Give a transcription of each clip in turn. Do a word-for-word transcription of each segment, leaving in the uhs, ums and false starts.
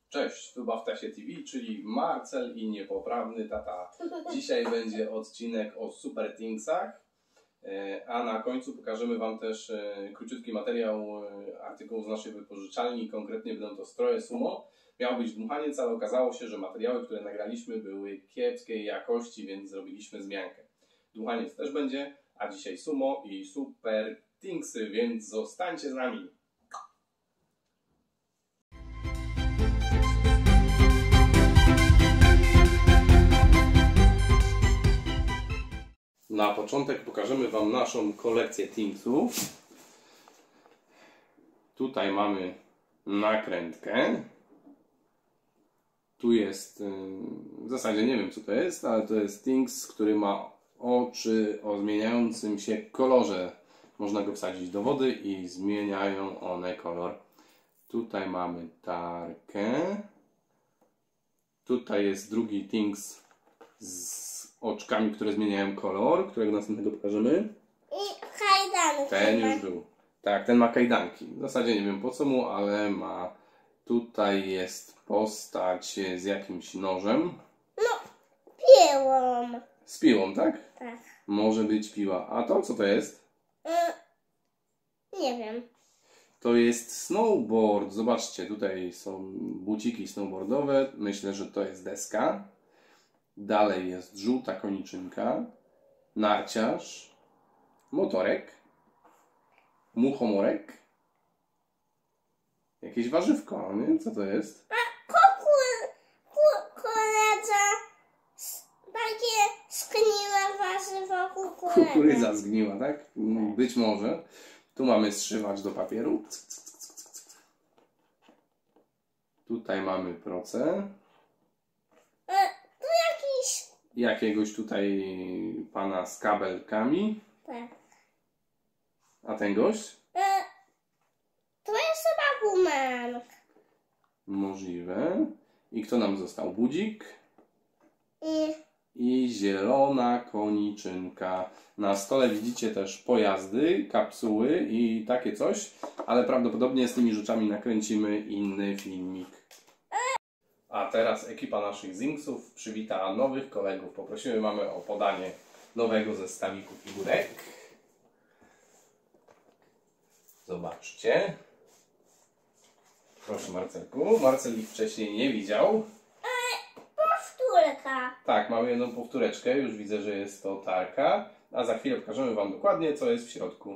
Cześć, tu Bawtasie T V, czyli Marcel i niepoprawny tata. Dzisiaj będzie odcinek o Super Thingsach, a na końcu pokażemy Wam też króciutki materiał artykułu z naszej wypożyczalni. Konkretnie będą to stroje Sumo. Miał być dmuchaniec, ale okazało się, że materiały, które nagraliśmy, były kiepskiej jakości, więc zrobiliśmy zmiankę. Dmuchaniec też będzie, a dzisiaj Sumo i Super Thingsy, więc zostańcie z nami. Na początek pokażemy Wam naszą kolekcję Thingsów. Tutaj mamy nakrętkę. Tu jest, w zasadzie nie wiem co to jest, ale to jest Things, który ma oczy o zmieniającym się kolorze. Można go wsadzić do wody i zmieniają one kolor. Tutaj mamy tarkę. Tutaj jest drugi Things z oczkami, które zmieniają kolor, którego następnego pokażemy. I kajdanki. Ten już był. Tak, ten ma kajdanki. W zasadzie nie wiem po co mu, ale ma. Tutaj jest postać z jakimś nożem. No, piłą. Z piłą, tak? Tak. Może być piła. A to co to jest? Y nie wiem. To jest snowboard. Zobaczcie, tutaj są buciki snowboardowe. Myślę, że to jest deska. Dalej jest żółta koniczynka, narciarz, motorek, muchomorek, jakieś warzywko, nie? Co to jest? A kukur, ku, koledza, takie zgniłe warzywo kukurydza. Kukurydza zgniła, tak? Być może. Tu mamy zszywacz do papieru. Tutaj mamy procę. Jakiegoś tutaj pana z kabelkami. Tak. A ten gość? E, to jest chyba gumek. Możliwe. I kto nam został? Budzik. I, I zielona koniczynka. Na stole widzicie też pojazdy, kapsuły i takie coś. Ale prawdopodobnie z tymi rzeczami nakręcimy inny filmik. A teraz ekipa naszych Thingsów przywita nowych kolegów. Poprosimy mamy o podanie nowego zestawiku figurek. Zobaczcie. Proszę Marcelku. Marcel ich wcześniej nie widział. e, powtórka. Tak, mamy jedną powtóreczkę. Już widzę, że jest to tarka. A za chwilę pokażemy Wam dokładnie, co jest w środku.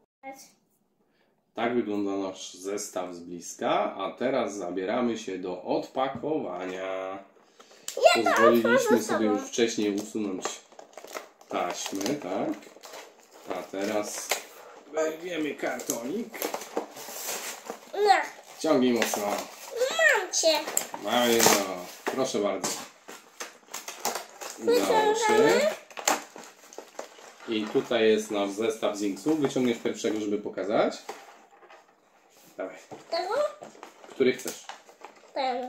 Tak wygląda nasz zestaw z bliska, a teraz zabieramy się do odpakowania. Pozwoliliśmy sobie już wcześniej usunąć taśmy, tak? A teraz weźmiemy kartonik. No, Ciągnij mocno. mam cię. Mamy go. Proszę bardzo. Udało się. I tutaj jest nasz zestaw Thingsów. Wyciągniesz pierwszego, żeby pokazać. Dawaj. Tego? Który chcesz? Ten.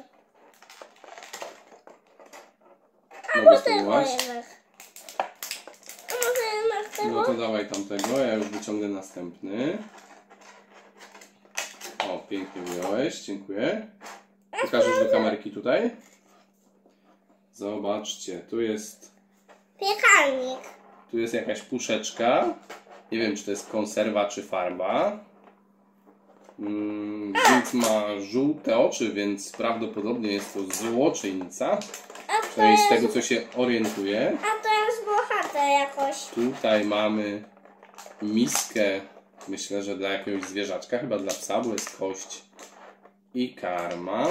Mogę spróbować. jednak. A może jednak tego? No to dawaj tamtego, ja już wyciągnę następny. O, pięknie wyjąłeś, dziękuję. Pokażesz do kamerki tutaj? Zobaczcie, tu jest, Piekarnik. tu jest jakaś puszeczka. Nie wiem, czy to jest konserwa, czy farba. Mm, Więc ma żółte oczy, więc prawdopodobnie jest to złoczyńca. A to Przynajmniej z jest, tego, co się orientuję. a to jest bohater jakoś. Tutaj mamy miskę, myślę, że dla jakiegoś zwierzaczka, chyba dla psa, bo jest kość i karma.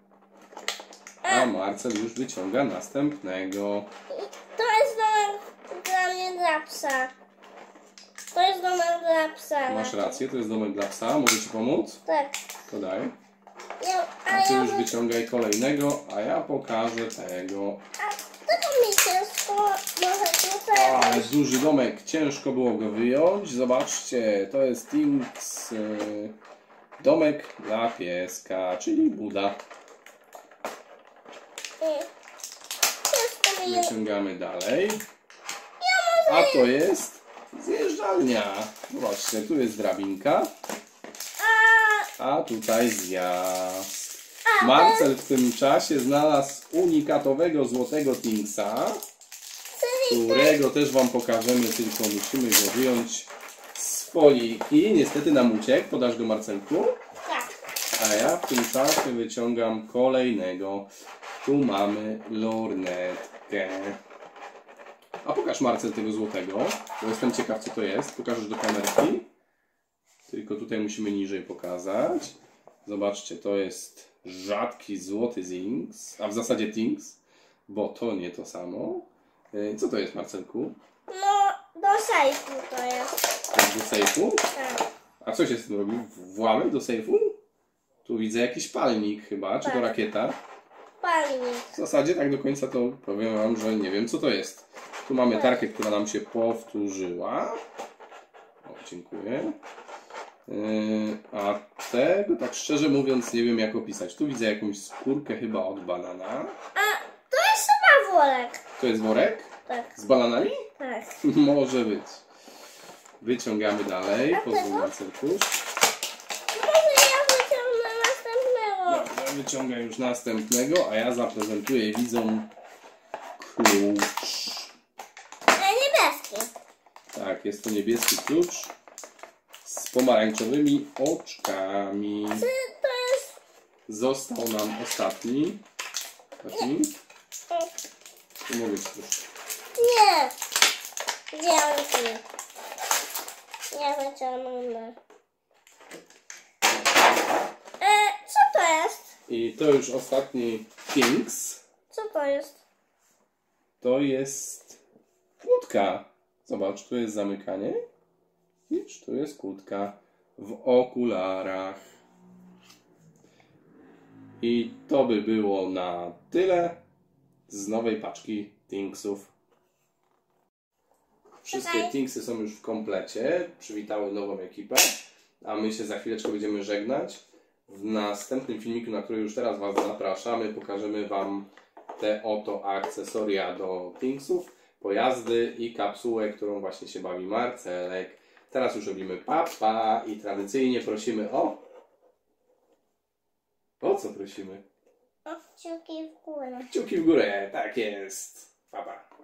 A Marcel już wyciąga następnego. To jest domek dla mnie, dla psa. To jest domek dla psa. Masz rację, to jest domek dla psa, mogę Ci pomóc? Tak. To daj. Ja, A a Ty ja już bym- wyciągaj kolejnego, a ja pokażę tego. a tego mi ciężko może tutaj. Ale duży domek, ciężko było go wyjąć. Zobaczcie, to jest Things, yy, domek dla pieska, czyli Buda. I- Ciężko mi jest. Wyciągamy dalej. A to jest zjeżdżalnia. Zobaczcie, tu jest drabinka. A, A tutaj zjazd. Marcel w tym czasie znalazł unikatowego złotego Thinksa, którego też Wam pokażemy, tylko musimy go wyjąć z foliki. Niestety nam uciekł. Podasz go, Marcelku? Tak. A ja w tym czasie wyciągam kolejnego. Tu mamy lornetkę. A pokaż, Marcel, tego złotego, bo jestem ciekaw, co to jest. Pokażesz do kamerki. Tylko tutaj musimy niżej pokazać. Zobaczcie, to jest rzadki złoty Tinks, a w zasadzie Tinks, bo to nie to samo. Co to jest, Marcelku? No, do sejfu to jest. Do sejfu? Tak. A co się z tym robi? Włamy do sejfu? Tu widzę jakiś palnik chyba, czy to Tak. rakieta? Palnik. W zasadzie tak do końca to powiem Wam, że nie wiem, co to jest. Tu mamy tarkę, która nam się powtórzyła. O, dziękuję. Yy, a tego, tak szczerze mówiąc, nie wiem, jak opisać. Tu widzę jakąś skórkę chyba od banana. A to jest chyba worek. To jest worek? Tak. Z bananami? Tak. Może być. Wyciągamy dalej. A Pozwól, tego? Marcelku. Może ja wyciągnę następnego. Dobra, wyciągam już następnego, a ja zaprezentuję widzom klucz. E, niebieski. Tak, jest to niebieski klucz z pomarańczowymi oczkami. Czy to jest... Został nam ostatni. Taki. Tu mogę ci troszkę. Nie. Dzięki. Nie wyciągnę. E, co to jest? I to już ostatni Tinks. Co to jest? To jest kłódka. Zobacz, tu jest zamykanie. Widzisz, tu jest kłódka w okularach. I to by było na tyle z nowej paczki Tinksów. Wszystkie Czekaj. Tinksy są już w komplecie. Przywitały nową ekipę. A my się za chwileczkę będziemy żegnać. W następnym filmiku, na który już teraz Was zapraszamy, pokażemy Wam te oto akcesoria do Tinksów, pojazdy i kapsułę, którą właśnie się bawi Marcelek. Teraz już robimy pa, pa i tradycyjnie prosimy o... O co prosimy? O, kciuki w górę. Kciuki w górę, tak jest. Pa, pa.